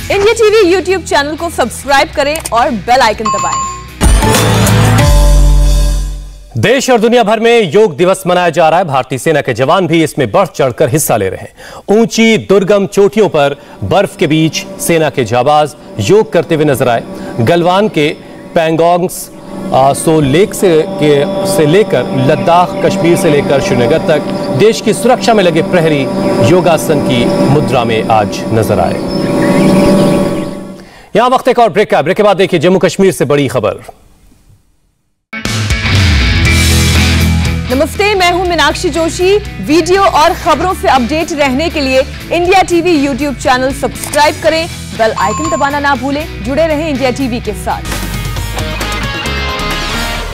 India TV YouTube channel को subscribe करें और बेल आइकन दबाएं। देश और दुनिया भर में योग दिवस मनाया जा रहा है। भारतीय सेना के जवान भी इसमें बढ़ चढ़कर हिस्सा ले रहे हैं। ऊंची दुर्गम चोटियों पर बर्फ के बीच सेना के जाबाज योग करते हुए नजर आए। गलवान के पैंगोंग सो लेक से लेकर लद्दाख, कश्मीर से लेकर श्रीनगर तक देश की सुरक्षा में लगे प्रहरी योगासन की मुद्रा में आज नजर आए। यहां वक्त एक और ब्रेक का। ब्रेक के बाद देखिए जम्मू कश्मीर से बड़ी खबर। नमस्ते, मैं हूं मीनाक्षी जोशी। वीडियो और खबरों से अपडेट रहने के लिए India TV YouTube channel subscribe करें, बेल आइकन दबाना ना भूलें। जुड़े रहें इंडिया टीवी के साथ।